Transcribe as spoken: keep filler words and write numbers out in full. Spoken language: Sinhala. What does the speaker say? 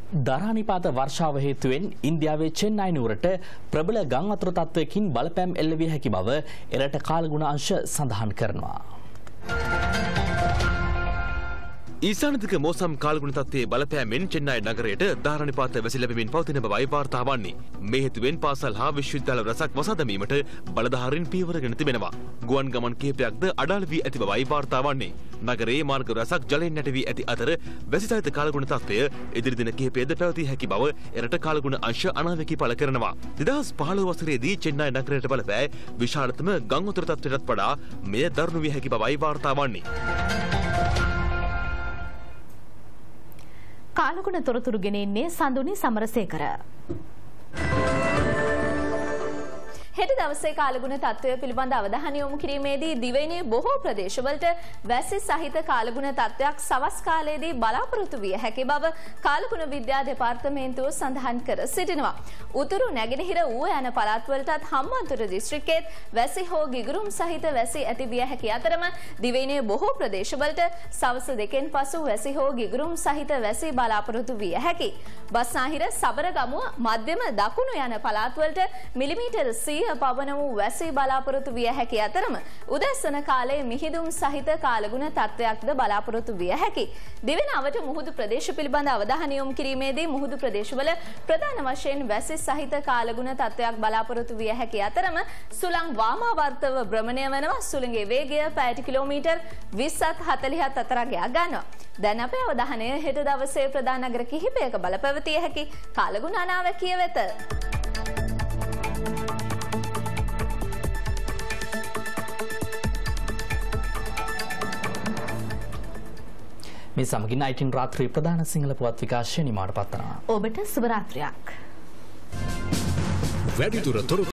දරානිපාත වර්ෂාව හේතුවෙන් ඉන්දියාවේ චෙන්නයි නුවරට ප්‍රබල ගම් වතුර තත්ත්වයකින් බලපෑම් එල්ල විය හැකි බව එරට කාලගුණ අංශ සඳහන් කරනවා. ඊසානදික මෝසම් කාලගුණ තත්ත්වයේ බලපෑමෙන් චෙන්නයි නගරයට ධාරණිපාත වැසි ලැබෙමින් පවතින බවයි වාර්තා වන්නේ. මේ හේතුවෙන් පාසල් හා විශ්වවිද්‍යාල රැසක් වසා දැමීමට බලධාරීන් පියවරගෙන තිබෙනවා. ගුවන් ගමන් කිහිපයක්ද අඩාල වී ඇති බවයි වාර්තා වන්නේ. නගරයේ මාර්ග රැසක් ජලයෙන් නැට වී ඇති අතර වැසි සහිත කාලගුණ තත්ත්වය ඉදිරි දින කිහිපයද පැවතිය හැකි බව එරට කාලගුණ අංශ අනාවැකි පළ කරනවා. දෙදහස් පහළොව වසරේදී චෙන්නයි නගරයට බලපෑ විශාලතම ගම් වතුර තත්ත්වයටත් වඩා මෙය දරුණු විය හැකි බවයි වාර්තා වන්නේ. කාලගුණ තොරතුරු ගෙනෙන්නේ සඳුනි සමරසේකර. හෙට දවසේ කාලගුණ තත්ත්වය පිළිබඳ අවධානය යොමු කිරීමේදී දිවයිනේ බොහෝ ප්‍රදේශවලට වැසි සහිත කාලගුණ තත්ත්වයක් සවස් කාලයේදී බලාපොරොත්තු විය හැකි බව කාලගුණ විද්‍යා දෙපාර්තමේන්තුව සඳහන් කර සිටිනවා. උතුරු නැගෙනහිර ඌව යන පළාත්වලටත් හම්බන්තොට දිස්ත්‍රික්කයේත් වැසි හෝ ගිගුරුම් සහිත වැසි ඇති විය හැකි අතරම දිවයිනේ බොහෝ ප්‍රදේශවලට සවස් දෙකෙන් පසු වැසි හෝ ගිගුරුම් සහිත වැසි බලාපොරොත්තු විය හැකි. බස්නාහිර සබරගමුව මධ්‍යම දකුණු යන පළාත්වලට මිලිමීටර් සීය පවන වූ වැසි බලාපොරොත්තු විය හැකි අතරම උදැසන කාලයේ මිහිදුම් සහිත කාලගුණ තත්ත්වයක්ද බලාපොරොත්තු විය හැකි. දිවෙන අවට මුහුදු ප්‍රදේශ පිළිබඳ අවධානය යොමු කිරීමේදී මුහුදු ප්‍රදේශවල ප්‍රධාන වශයෙන් වැසි සහිත කාලගුණ තත්ත්වයක් බලාපොරොත්තු විය හැකි අතරම සුළං වාමාවර්තව භ්‍රමණය වනවා. සුළඟේ වේගය පැයට කිලෝමීටර් විස්සත් හතළිහත් අතර යා ගන්නවා. දැන් අපේ අවධානය හෙට දවසේ ප්‍රධාන නගර කිහිපයක බලපැවතිය හැකි කාලගුණ අනාවැකිය වෙත. මේ සමගින් අයිටින් රාත්‍රී ප්‍රධාන සිංහල පුවත් විකාශය නිමාවට පත්වනවා. ඔබට සුබ රාත්‍රියක්. වැඩිදුර තොරතුරු